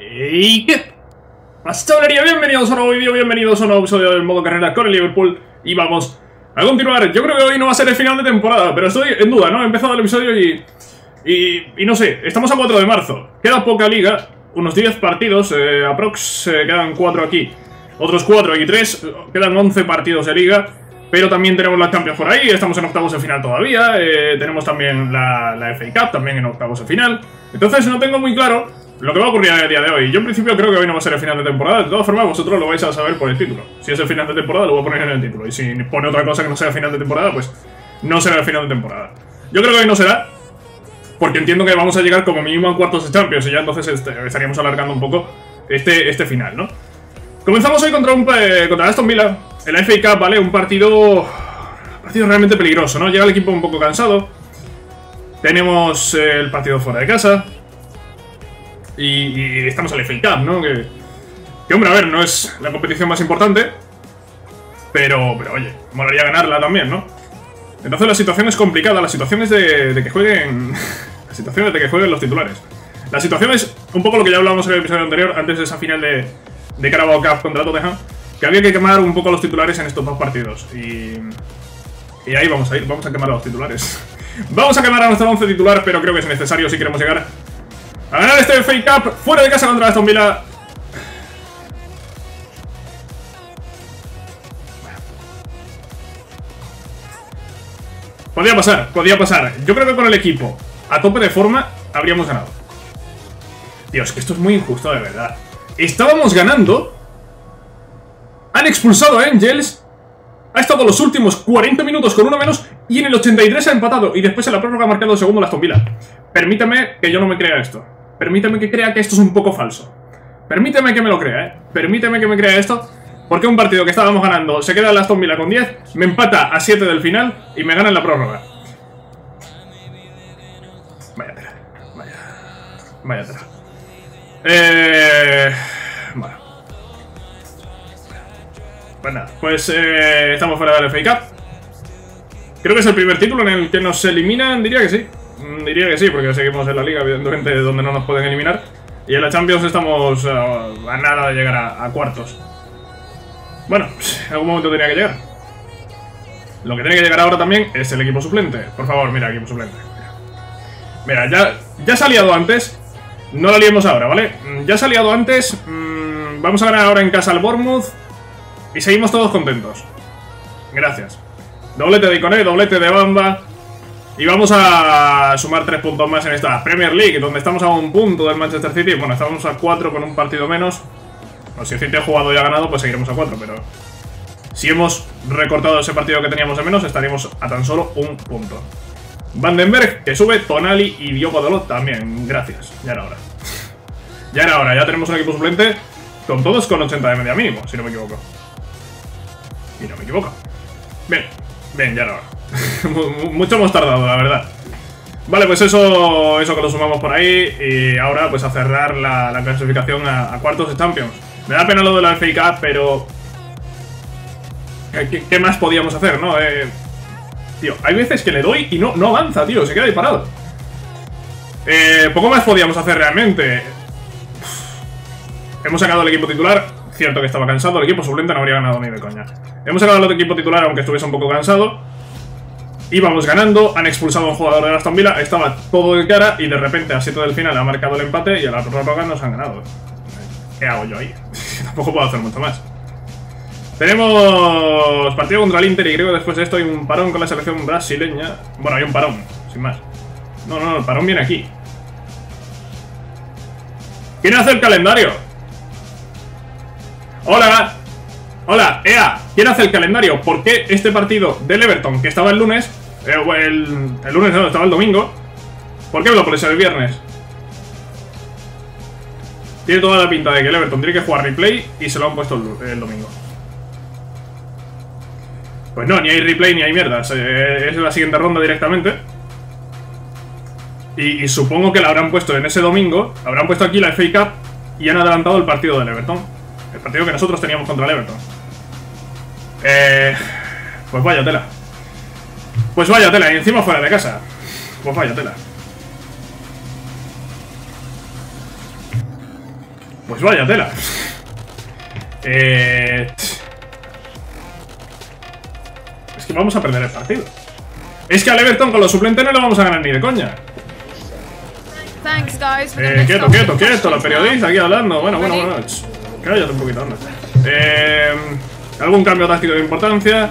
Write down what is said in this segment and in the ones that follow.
¿Y qué pasa, chavalería? Bienvenidos a un nuevo vídeo, bienvenidos a un nuevo episodio del modo carrera con el Liverpool. Y vamos a continuar. Yo creo que hoy no va a ser el final de temporada, pero estoy en duda, ¿no? He empezado el episodio y no sé, estamos a 4 de marzo. Queda poca liga, unos 10 partidos, aprox quedan 4 aquí. Otros 4 y 3, quedan 11 partidos de liga. Pero también tenemos la Champions por ahí, estamos en octavos de final todavía. Tenemos también la FA Cup, también en octavos de final. Entonces no tengo muy claro lo que va a ocurrir en el día de hoy. Yo en principio creo que hoy no va a ser el final de temporada. De todas formas, vosotros lo vais a saber por el título. Si es el final de temporada, lo voy a poner en el título. Y si pone otra cosa que no sea el final de temporada, pues no será el final de temporada. Yo creo que hoy no será, porque entiendo que vamos a llegar como mínimo a cuartos de Champions. Y ya entonces estaríamos alargando un poco este final, ¿no? Comenzamos hoy contra Aston Villa. En la FA Cup, ¿vale? Un partido realmente peligroso, ¿no? Llega el equipo un poco cansado. Tenemos el partido fuera de casa. Y estamos en la FA Cup, ¿no? Que hombre, a ver, no es la competición más importante. Pero oye, molaría ganarla también, ¿no? Entonces la situación es complicada. La situación es de que jueguen... La situación es de que jueguen los titulares. La situación es un poco lo que ya hablábamos en el episodio anterior, antes de esa final de Carabao Cup contra Tottenham, que había que quemar un poco los titulares en estos dos partidos. Y ahí vamos a ir, vamos a quemar a los titulares. Vamos a quemar a nuestro 11 titular, pero creo que es necesario si queremos llegar a ganar este FA Cup fuera de casa contra Aston Villa. Podía pasar. Yo creo que con el equipo a tope de forma habríamos ganado. Dios, que esto es muy injusto, de verdad. Estábamos ganando. Han expulsado a Angels. Ha estado los últimos 40 minutos con uno menos. Y en el 83 ha empatado. Y después en la prórroga ha marcado el segundo la Aston Villa. Permítame que yo no me crea esto. Permítame que crea que esto es un poco falso. Permíteme que me lo crea, Permíteme que me crea esto. Porque un partido que estábamos ganando se queda en la Aston Villa con 10. Me empata a 7 del final. Y me gana en la prórroga. Vaya tela. Vaya tela. Bueno. Pues nada, pues estamos fuera del FA Cup. Creo que es el primer título en el que nos eliminan, diría que sí. Diría que sí, porque seguimos en la liga, evidentemente, donde no nos pueden eliminar. Y en la Champions estamos a nada de llegar a cuartos. Bueno, en algún momento tenía que llegar. Lo que tiene que llegar ahora también es el equipo suplente. Por favor, mira, equipo suplente. Mira, ya se ha liado antes. No la liemos ahora, ¿vale? Ya se ha liado antes. Vamos a ganar ahora en casa al Bournemouth. Y seguimos todos contentos. Gracias. Doblete de Iconé, doblete de Bamba. Y vamos a sumar 3 puntos más en esta Premier League, donde estamos a un punto del Manchester City. Bueno, estamos a 4 con un partido menos. Bueno, si el City ha jugado y ha ganado, pues seguiremos a 4, pero... Si hemos recortado ese partido que teníamos de menos, estaríamos a tan solo un punto. Vandenberg, que sube, Tonali y Diogo Dalot también. Gracias, ya era hora. Ya era hora, ya tenemos un equipo suplente con todos con 80 de media mínimo, si no me equivoco. Y no me equivoco. Bien, ya era hora. Mucho hemos tardado, la verdad. Vale, pues eso que lo sumamos por ahí. Y ahora pues a cerrar la clasificación a cuartos de Champions. Me da pena lo de la FA Cup, pero... ¿Qué más podíamos hacer, no? Tío, hay veces que le doy y no avanza, tío, se queda ahí parado. Poco más podíamos hacer realmente. Hemos sacado el equipo titular. Cierto que estaba cansado, el equipo suplente no habría ganado ni de coña. Hemos sacado el equipo titular aunque estuviese un poco cansado. Íbamos ganando, han expulsado a un jugador de Aston Villa, estaba todo de cara y de repente a 7 del final ha marcado el empate y a la prórroga nos han ganado. ¿Qué hago yo ahí? Tampoco puedo hacer mucho más. Tenemos partido contra el Inter y creo que después de esto hay un parón con la selección brasileña. Bueno, hay un parón, sin más. No, el parón viene aquí. ¿Quién hace el calendario? Hola, EA, ¿quién hace el calendario? ¿Por qué este partido del Everton, que estaba el lunes, el lunes no, estaba el domingo, ¿por qué me lo pones el viernes? Tiene toda la pinta de que el Everton tiene que jugar replay y se lo han puesto el domingo. Pues no, ni hay replay ni hay mierdas, es la siguiente ronda directamente. Y supongo que la habrán puesto en ese domingo, habrán puesto aquí la FA Cup y han adelantado el partido del Everton. El partido que nosotros teníamos contra el Everton. Pues vaya tela. Y encima fuera de casa. Pues vaya tela. Pues vaya tela. Es que vamos a perder el partido. Es que al Everton con los suplentes no le vamos a ganar ni de coña. Quieto, la periodista aquí hablando. Bueno. Cállate un poquito, anda. ¿Algún cambio táctico de importancia?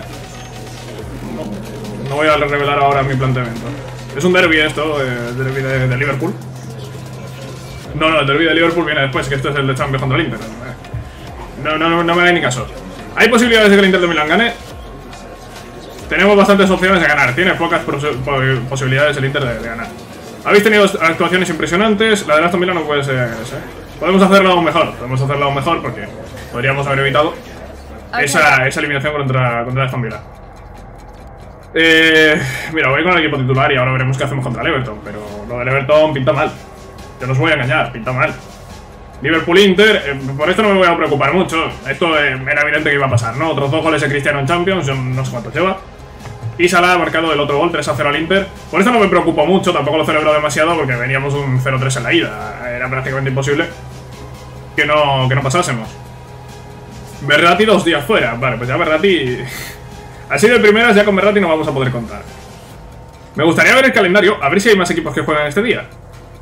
No voy a revelar ahora mi planteamiento. Es un derbi esto, el derbi de Liverpool. No, el derbi de Liverpool viene después, que este es el de Champions contra el Inter. No me hagáis ni caso. ¿Hay posibilidades de que el Inter de Milán gane? Tenemos bastantes opciones de ganar. Tiene pocas posibilidades el Inter de ganar. Habéis tenido actuaciones impresionantes. La de Aston Villa no puede ser esa. Podemos hacerlo aún mejor. Porque podríamos haber evitado esa eliminación contra Aston Villa. Mira, voy con el equipo titular y ahora veremos qué hacemos contra el Everton. Pero lo del Everton pinta mal. Yo no os voy a engañar, pinta mal. Liverpool-Inter, por esto no me voy a preocupar mucho. Esto era evidente que iba a pasar, ¿no? Otros 2 goles de Cristiano en Champions, yo no sé cuántos lleva. Y Salah ha marcado el otro gol, 3-0 al Inter. Por esto no me preocupo mucho, tampoco lo celebro demasiado porque veníamos un 0-3 en la ida. Era prácticamente imposible que no pasásemos. Verratti 2 días fuera. Vale, pues ya Verratti... Así de primeras, ya con Verratti no vamos a poder contar. Me gustaría ver el calendario, a ver si hay más equipos que juegan este día.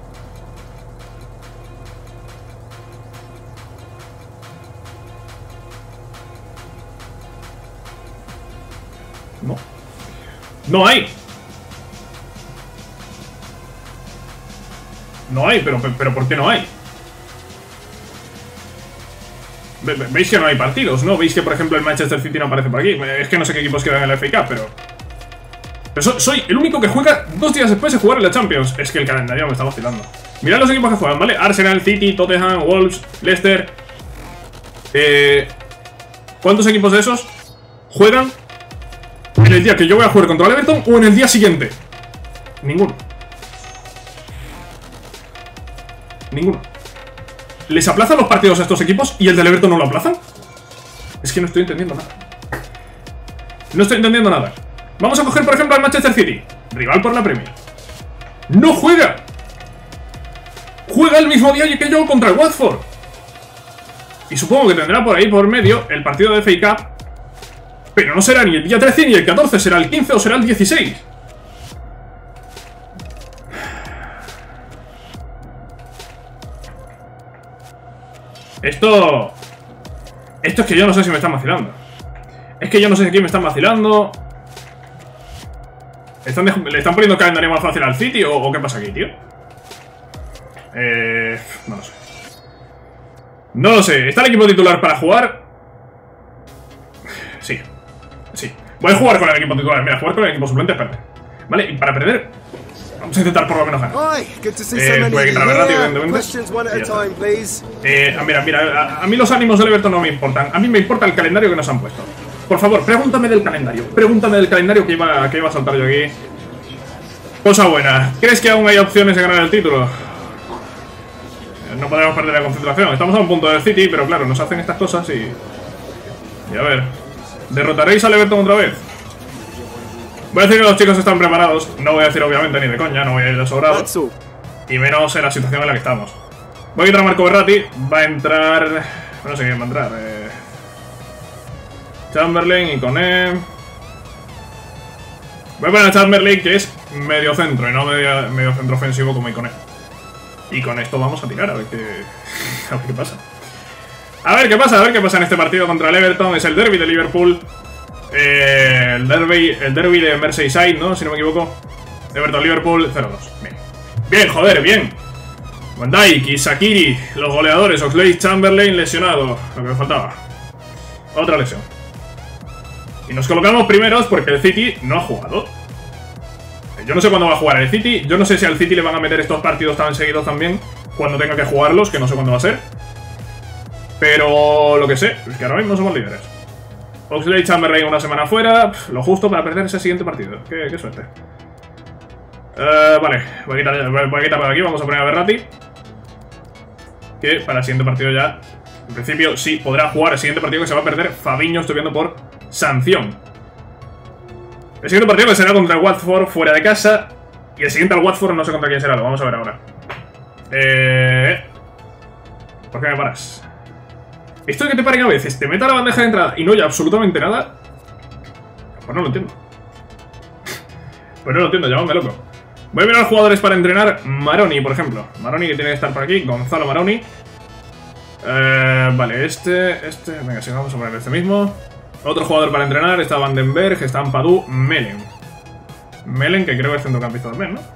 No hay. No hay, pero ¿por qué no hay? ¿Veis que no hay partidos, no? ¿Veis que, por ejemplo, el Manchester City no aparece por aquí? Es que no sé qué equipos quedan en la FA Cup, pero soy el único que juega 2 días después de jugar en la Champions. Es que el calendario me está vacilando. Mirad los equipos que juegan, ¿vale? Arsenal, City, Tottenham, Wolves, Leicester. ¿Cuántos equipos de esos juegan en el día que yo voy a jugar contra el Everton o en el día siguiente? Ninguno. ¿Les aplazan los partidos a estos equipos y el del Everton no lo aplazan? Es que no estoy entendiendo nada. Vamos a coger, por ejemplo, al Manchester City, rival por la Premier. ¡No juega! Juega el mismo día que yo contra el Watford. Y supongo que tendrá por ahí por medio el partido de FA Cup. Pero no será ni el día 13 ni el 14, será el 15 o será el 16. Esto es que yo no sé si me están vacilando. Es que yo no sé si aquí me están vacilando. ¿Le están poniendo calendario más fácil al City o qué pasa aquí, tío? No lo sé. No lo sé. ¿Está el equipo titular para jugar? Sí. Voy a jugar con el equipo titular. Mira, jugar con el equipo suplente es perder. Vale, y para perder vamos a intentar por lo menos ganar. Voy a quitar a Verratti, evidentemente. Mira, a mí los ánimos del Everton no me importan. A mí me importa el calendario que nos han puesto. Por favor, pregúntame del calendario. Que iba a saltar yo aquí. Cosa buena. ¿Crees que aún hay opciones de ganar el título? No podemos perder la concentración. Estamos a un punto del City, pero claro, nos hacen estas cosas y a ver. ¿Derrotaréis al Everton otra vez? Voy a decir que los chicos están preparados. No voy a decir obviamente ni de coña, no voy a ir de sobrado. Y menos en la situación en la que estamos. Voy a quitar a Marco Verratti. Va a entrar... No sé quién va a entrar. Chamberlain y Koné. Voy a poner a Chamberlain, que es medio centro y no medio centro ofensivo como Koné. Y con esto vamos a tirar a ver qué pasa. A ver qué pasa en este partido contra el Everton. Es el derbi de Liverpool. El derbi de Merseyside, ¿no? Si no me equivoco. Everton-Liverpool 0-2. Bien, joder, bien. Van Dijk, Shaqiri, los goleadores. Oxlade-Chamberlain lesionado. Lo que me faltaba. Otra lesión. Y nos colocamos primeros porque el City no ha jugado. Yo no sé cuándo va a jugar el City. Yo no sé si al City le van a meter estos partidos tan seguidos también cuando tenga que jugarlos, que no sé cuándo va a ser. Pero lo que sé es que ahora mismo somos líderes. Oxlade-Chamberlain una semana fuera, lo justo para perder ese siguiente partido. Qué suerte. Vale, voy a quitarlo de aquí, vamos a poner a Verratti. Que para el siguiente partido ya, en principio sí podrá jugar el siguiente partido que se va a perder. Fabinho, estoy viendo por sanción. El siguiente partido que será contra el Watford fuera de casa. Y el siguiente al Watford no sé contra quién será, lo vamos a ver ahora. ¿Por qué me paras? Esto de que te paren a veces, te meta la bandeja de entrada y no hay absolutamente nada. Pues no lo entiendo. Pues no lo entiendo, llámame loco. Voy a mirar a los jugadores para entrenar. Maroni, por ejemplo. Maroni que tiene que estar por aquí. Gonzalo Maroni. Vale, este. Venga, sí, vamos a poner este mismo. Otro jugador para entrenar. Está Vandenberg, está Ampadu, Melen. Melen, que creo que es centrocampista también, ¿no?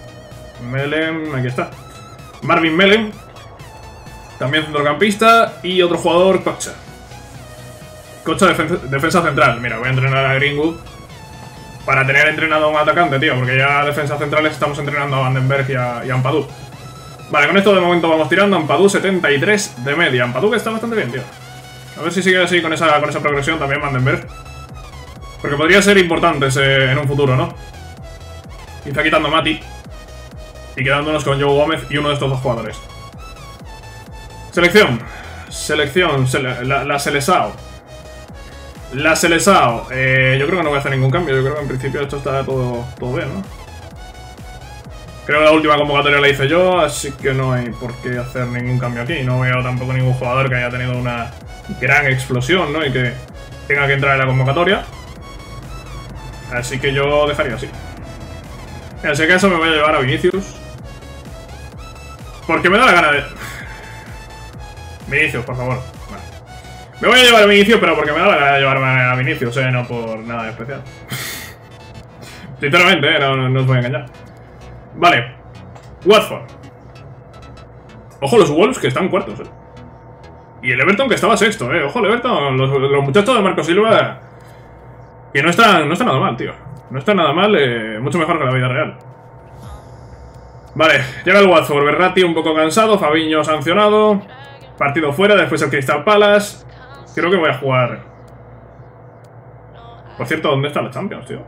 Melen, aquí está. Marvin Melen. También centrocampista. Y otro jugador, Kocha. Kocha, defensa central. Mira, voy a entrenar a Greenwood para tener entrenado a un atacante, tío. Porque ya defensa centrales estamos entrenando a Vandenberg y a Ampadu. Vale, con esto de momento vamos tirando. Ampadu 73 de media. Ampadu que está bastante bien, tío. A ver si sigue así con esa progresión también Vandenberg. Porque podría ser importante en un futuro, ¿no? Y está quitando a Mati. Y quedándonos con Joe Gómez y uno de estos dos jugadores. Selección. La Seleção. La Seleção. Yo creo que no voy a hacer ningún cambio. Yo creo que en principio esto está todo bien, ¿no? Creo que la última convocatoria la hice yo, así que no hay por qué hacer ningún cambio aquí. No veo tampoco ningún jugador que haya tenido una gran explosión, ¿no? Y que tenga que entrar en la convocatoria. Así que yo dejaría así. En ese caso me voy a llevar a Vinicius. Porque me da la gana de... Vinicius, por favor. Vale. Me voy a llevar a Vinicius, pero porque me da la gana de llevarme a Vinicius, no por nada especial. Sinceramente, no os voy a engañar. Vale. Watford. Ojo los Wolves que están cuartos, Y el Everton que estaba sexto, Ojo el Everton. Los muchachos de Marco Silva... Que no está nada mal, tío. No está nada mal, mucho mejor que la vida real. Vale, llega el Watford. Verratti un poco cansado, Fabinho sancionado. Partido fuera, después el Crystal Palace. Creo que voy a jugar. Por cierto, ¿dónde están los Champions, tío?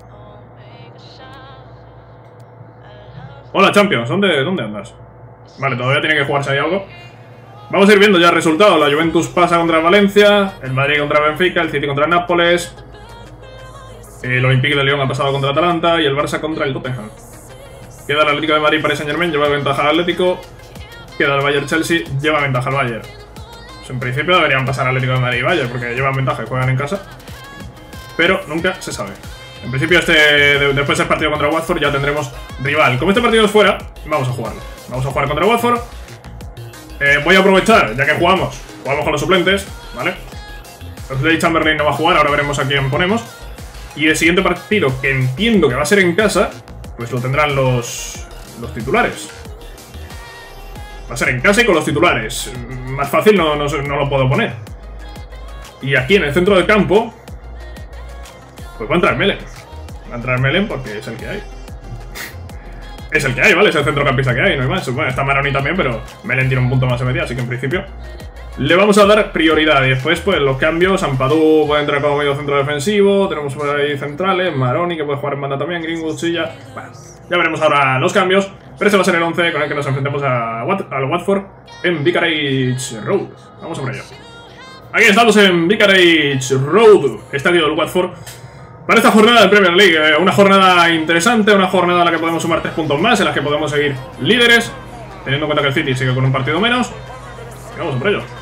Hola, Champions, ¿dónde andas? Vale, todavía tiene que jugarse ahí algo. Vamos a ir viendo ya el resultado. La Juventus pasa contra el Valencia, el Madrid contra el Benfica, el City contra el Nápoles, el Olympique de Lyon ha pasado contra Atalanta y el Barça contra el Tottenham. Queda el Atlético de Madrid, Paris Saint-Germain, lleva ventaja al Atlético. Queda el Bayern-Chelsea, lleva ventaja al Bayern. Pues en principio deberían pasar Atlético de Madrid y Bayern porque llevan ventaja y juegan en casa. Pero nunca se sabe. En principio después del partido contra Watford ya tendremos rival. Como este partido es fuera, vamos a jugarlo. Vamos a jugar contra Watford. Voy a aprovechar, ya que jugamos con los suplentes, ¿vale? Oxlade Chamberlain no va a jugar, ahora veremos a quién ponemos. Y el siguiente partido, que entiendo que va a ser en casa, pues lo tendrán los titulares. Va a ser en casa y con los titulares. Más fácil no lo puedo poner. Y aquí en el centro del campo, pues va a entrar Melen. Va a entrar Melen porque es el que hay. Es el que hay, ¿vale? Es el centrocampista que hay, no hay más. Bueno, está Maroni también, pero Melen tiene un punto más de media, así que en principio le vamos a dar prioridad. Y después, pues, los cambios. Ampadu puede entrar como medio centro defensivo. Tenemos por ahí centrales. Maroni, que puede jugar en banda también. Greenwood, Silla. Bueno, ya veremos ahora los cambios. Pero este va a ser el 11 con el que nos enfrentemos al Watford en Vicarage Road. Vamos a por ello. Aquí estamos en Vicarage Road, estadio del Watford. Para esta jornada de Premier League, una jornada interesante, una jornada en la que podemos sumar 3 puntos más, en la que podemos seguir líderes, teniendo en cuenta que el City sigue con un partido menos. Y vamos por ello.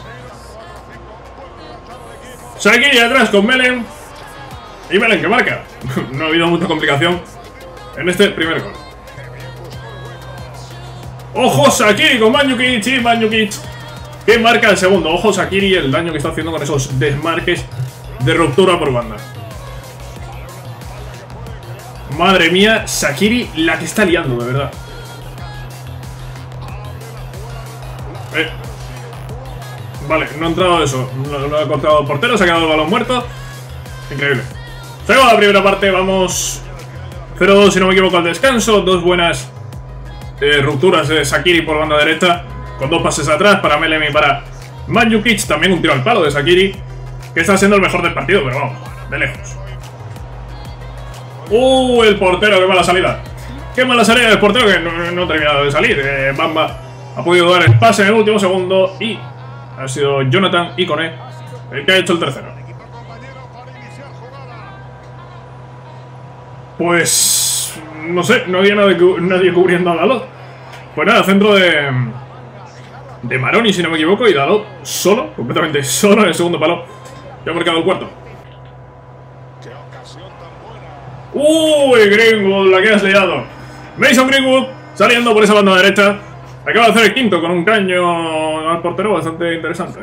Shaqiri atrás con Melen. Y Melen que marca. No ha habido mucha complicación en este primer gol. ¡Ojo Shaqiri con Mandzukic! Y Mandzukic que marca el segundo. Ojo Shaqiri, el daño que está haciendo con esos desmarques de ruptura por banda. Madre mía, Shaqiri la que está liando, de verdad. Vale, no ha entrado eso. Lo ha cortado el portero, se ha quedado el balón muerto. Increíble. Se acabó la primera parte, vamos 0-2 si no me equivoco al descanso. Dos buenas rupturas de Shaqiri por banda derecha, con dos pases atrás para Melen y para Mandzukic. También un tiro al palo de Shaqiri, que está siendo el mejor del partido, pero vamos, de lejos. El portero, qué mala salida. Qué mala salida del portero que no ha terminado de salir. Bamba ha podido dar el pase en el último segundo y ha sido Jonathan Ikoné el que ha hecho el tercero. Pues no sé, no había nadie cubriendo a Dalot. Pues nada, centro de de Maroni, si no me equivoco, y Dalot solo, completamente solo en el segundo palo. Ya ha marcado el cuarto. ¡Uy, Greenwood, la que has liado! Mason Greenwood saliendo por esa banda derecha. Acaba de hacer el quinto con un caño al portero bastante interesante.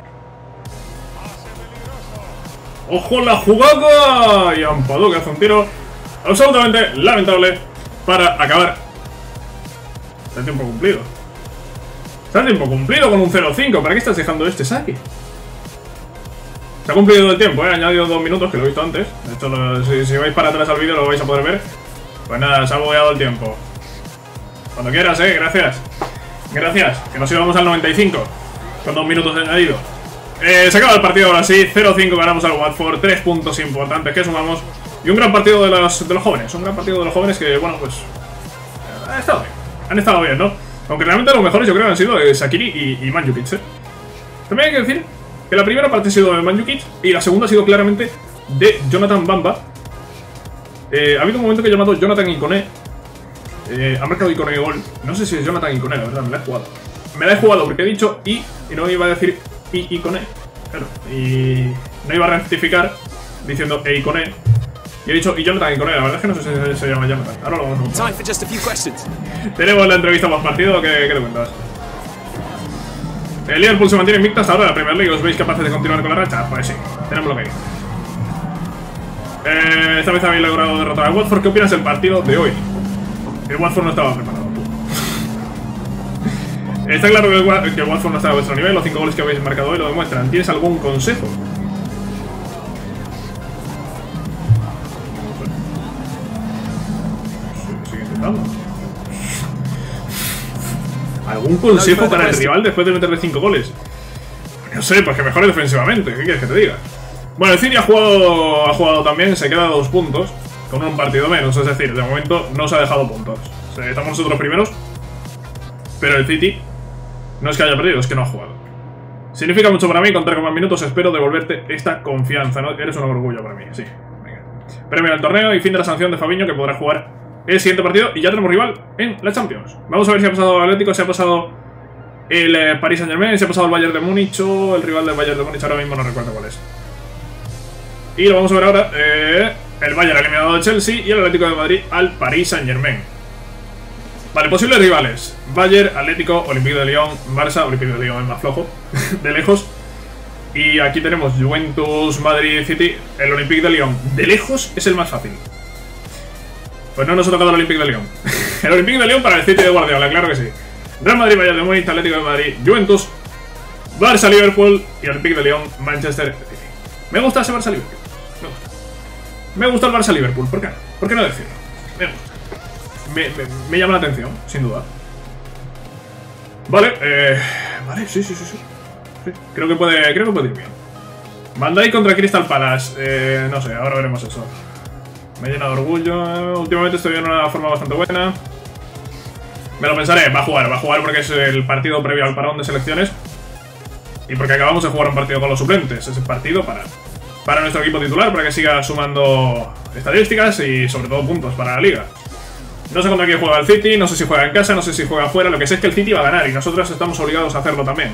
¡Ojo la jugada! Y Ampadu que hace un tiro absolutamente lamentable para acabar. Está el tiempo cumplido. Está el tiempo cumplido con un 0-5. ¿Para qué estás dejando este saque? Se ha cumplido el tiempo, he añadido 2 minutos, que lo he visto antes. De hecho, si vais para atrás al vídeo lo vais a poder ver. Pues nada, se ha bugueado el tiempo. Cuando quieras, gracias. Gracias, que nos íbamos al 95 con 2 minutos añadidos. Se acaba el partido ahora sí, 0-5 ganamos al Watford. 3 puntos importantes que sumamos. Y un gran partido de los jóvenes. Un gran partido de los jóvenes que, bueno, pues han estado bien. Han estado bien, ¿no? Aunque realmente los mejores yo creo que han sido Shaqiri y Mandzukic, ¿eh? También hay que decir que la primera parte ha sido de Mandzukic y la segunda ha sido claramente de Jonathan Bamba. Ha habido un momento que he llamado Jonathan Ikoné. Ha marcado Ikoné gol. No sé si es Jonathan Ikoné, la verdad, me la he jugado. Me la he jugado porque he dicho y no iba a decir Ikoné. Claro, y no iba a rectificar diciendo Ikoné. Y he dicho Jonathan Ikoné, la verdad es que no sé si se llama Jonathan. Ahora lo vamos a ver. Tenemos la entrevista más partido, ¿qué te cuentas? El Liverpool se mantiene invicto hasta ahora en la Premier League. ¿Os veis capaces de continuar con la racha? Pues sí, tenemos lo que hay. Esta vez habéis logrado derrotar a Watford. ¿Qué opinas del partido de hoy? El Watford no estaba preparado. Está claro que el Watford no está a vuestro nivel. Los 5 goles que habéis marcado hoy lo demuestran. ¿Tienes algún consejo? Sigue intentando. ¿Algún consejo para el rival después de meterle 5 goles? No sé, pues que mejore defensivamente. ¿Qué quieres que te diga? Bueno, el City ha jugado también, se queda a 2 puntos, con un partido menos. Es decir, de momento no se ha dejado puntos. Estamos nosotros primeros, pero el City no es que haya perdido, es que no ha jugado. Significa mucho para mí contar con más minutos. Espero devolverte esta confianza, ¿no? Eres un orgullo para mí, sí. Venga. Premio del torneo y fin de la sanción de Fabinho, que podrá jugar el siguiente partido. Y ya tenemos rival en la Champions. Vamos a ver si ha pasado el Atlético, si ha pasado el Paris Saint-Germain, si ha pasado el Bayern de Múnich o el rival del Bayern de Múnich. Ahora mismo no recuerdo cuál es. Y lo vamos a ver ahora. El Bayern ha eliminado al Chelsea y el Atlético de Madrid al Paris Saint-Germain. Vale, posibles rivales: Bayern, Atlético, Olympique de Lyon, Barça. Olympique de Lyon es más flojo, de lejos. Y aquí tenemos Juventus, Madrid, City. El Olympique de Lyon, de lejos, es el más fácil. Pues no nos ha tocado el Olympique de Lyon. El Olympique de Lyon para el City de Guardiola, claro que sí. Real Madrid, Bayern de Múnich, Atlético de Madrid, Juventus, Barça, Liverpool y Olympique de Lyon, Manchester City. Me gusta ese Barça Liverpool. Me gusta el Barça Liverpool. ¿Por qué no? ¿Por qué no decirlo? Me gusta. Me llama la atención, sin duda. Vale, vale, sí. Creo que puede ir bien. Van Dijk contra Crystal Palace. No sé, ahora veremos eso. Me llena de orgullo. Últimamente estoy en una forma bastante buena. Me lo pensaré, va a jugar porque es el partido previo al parón de selecciones. Y porque acabamos de jugar un partido con los suplentes. Es el partido para nuestro equipo titular, para que siga sumando estadísticas y sobre todo puntos para la liga. No sé contra quién juega el City, no sé si juega en casa, no sé si juega afuera. Lo que sé es que el City va a ganar y nosotros estamos obligados a hacerlo también.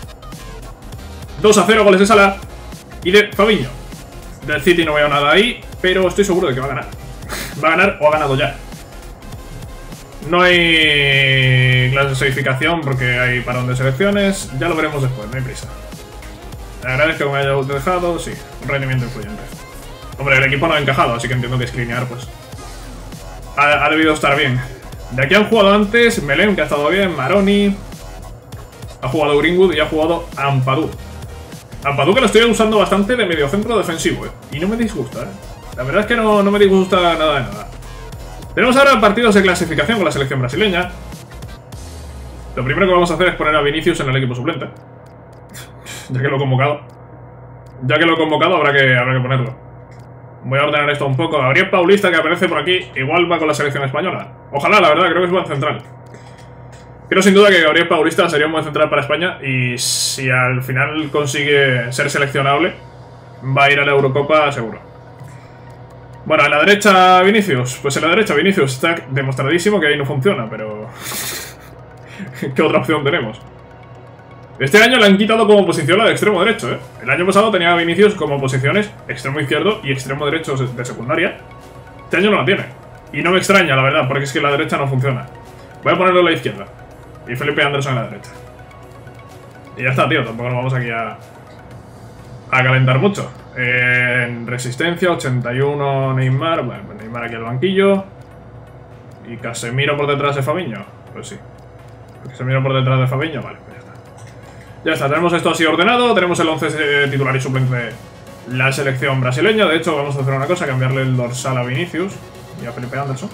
2-0, goles de Salah y de Fabinho. Del City no veo nada ahí, pero estoy seguro de que va a ganar. Va a ganar o ha ganado ya. No hay clasificación porque hay parón de selecciones. Ya lo veremos después, no hay prisa. Le agradezco que me haya dejado, sí, un rendimiento influyente. Hombre, el equipo no ha encajado, así que entiendo que screenear, pues ha debido estar bien. De aquí han jugado antes Melem, que ha estado bien, Maroni, ha jugado Greenwood y ha jugado Ampadu. Ampadu que lo estoy usando bastante de mediocentro defensivo, y no me disgusta, La verdad es que no me disgusta nada de nada. Tenemos ahora partidos de clasificación con la selección brasileña. Lo primero que vamos a hacer es poner a Vinicius en el equipo suplente. Ya que lo he convocado. Habrá que ponerlo. Voy a ordenar esto un poco. Gabriel Paulista, que aparece por aquí, igual va con la selección española. Ojalá, la verdad, creo que es buen central. Creo sin duda que Gabriel Paulista sería un buen central para España. Y si al final consigue ser seleccionable, va a ir a la Eurocopa seguro. Bueno, a la derecha Vinicius. Pues en la derecha Vinicius está demostradísimo que ahí no funciona, pero... ¿qué otra opción tenemos? Este año le han quitado como posición la de extremo derecho, ¿eh? El año pasado tenía a Vinicius como posiciones extremo izquierdo y extremo derecho de secundaria. Este año no la tiene. Y no me extraña, la verdad, porque es que la derecha no funciona. Voy a ponerlo a la izquierda. Y Felipe Anderson a la derecha. Y ya está, tío. Tampoco nos vamos aquí a calentar mucho. En resistencia, 81 Neymar. Bueno, pues Neymar aquí al banquillo. Y Casemiro por detrás de Fabinho. Pues sí. Casemiro por detrás de Fabinho, vale, pues ya está. Ya está, tenemos esto así ordenado. Tenemos el 11 titular y suplente de la selección brasileña. De hecho, vamos a hacer una cosa, cambiarle el dorsal a Vinicius y a Felipe Anderson.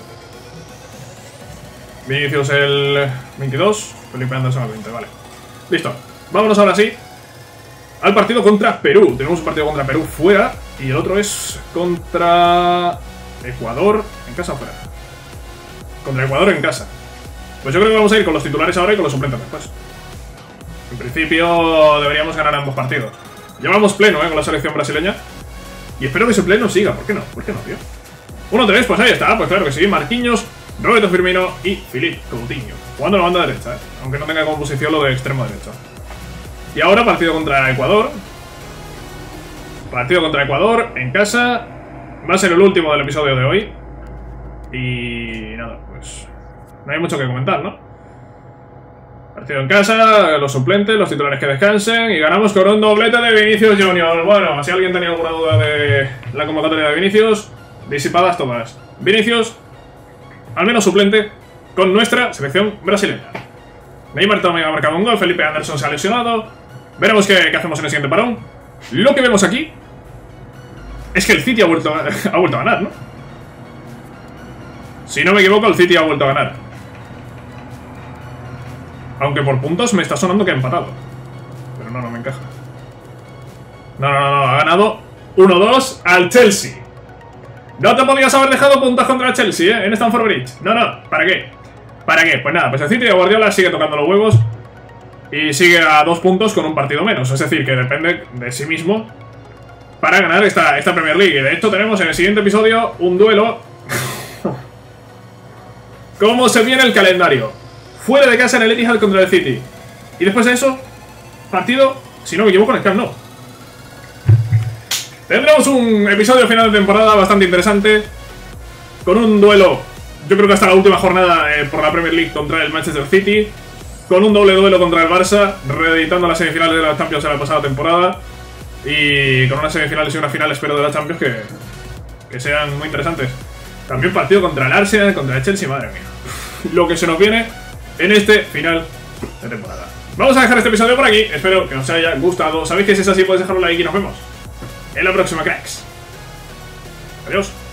Vinicius el 22, Felipe Anderson el 20, vale. Listo. Vámonos ahora sí al partido contra Perú. Tenemos un partido contra Perú fuera y el otro es contra Ecuador en casa o fuera. Contra Ecuador en casa. Pues yo creo que vamos a ir con los titulares ahora y con los suplentes después. En principio deberíamos ganar ambos partidos. Llevamos pleno, con la selección brasileña. Y espero que ese pleno siga. ¿Por qué no? ¿Por qué no, tío? 1-3, pues ahí está. Pues claro que sí. Marquinhos, Roberto Firmino y Philippe Coutinho. Jugando la banda derecha, aunque no tenga como posición lo de extremo derecho. Y ahora partido contra Ecuador. Partido contra Ecuador en casa. Va a ser el último del episodio de hoy. Y nada, pues no hay mucho que comentar, ¿no? Partido en casa, los suplentes, los titulares que descansen. Y ganamos con un doblete de Vinicius Junior. Bueno, si alguien tenía alguna duda de la convocatoria de Vinicius, disipadas todas. Vinicius, al menos suplente, con nuestra selección brasileña. Neymar también ha marcado un gol, Felipe Anderson se ha lesionado. Veremos qué hacemos en el siguiente parón. Lo que vemos aquí es que el City ha vuelto a ganar, ¿no? Si no me equivoco, el City ha vuelto a ganar. Aunque por puntos me está sonando que ha empatado. Pero no me encaja. No, ha ganado 1-2 al Chelsea. No te podías haber dejado puntos contra el Chelsea, en Stamford Bridge. No, ¿para qué? ¿Para qué? Pues nada, pues el City de Guardiola sigue tocando los huevos y sigue a 2 puntos con un partido menos. Es decir, que depende de sí mismo para ganar esta Premier League. Y de hecho tenemos en el siguiente episodio un duelo. ¿Cómo se viene el calendario? Fuera de casa en el Etihad contra el City. Y después de eso, partido, si no me equivoco, en el Camp Nou. Tendremos un episodio final de temporada bastante interesante, con un duelo, yo creo que hasta la última jornada por la Premier League contra el Manchester City, con un doble duelo contra el Barça, reeditando las semifinales de la Champions de la pasada temporada, y con unas semifinales y una final, espero, de la Champions que sean muy interesantes. También partido contra el Arsenal, contra el Chelsea, madre mía. Lo que se nos viene en este final de temporada. Vamos a dejar este episodio por aquí, espero que os haya gustado. Sabéis que si es así podéis dejar un like y nos vemos en la próxima, cracks. Adiós.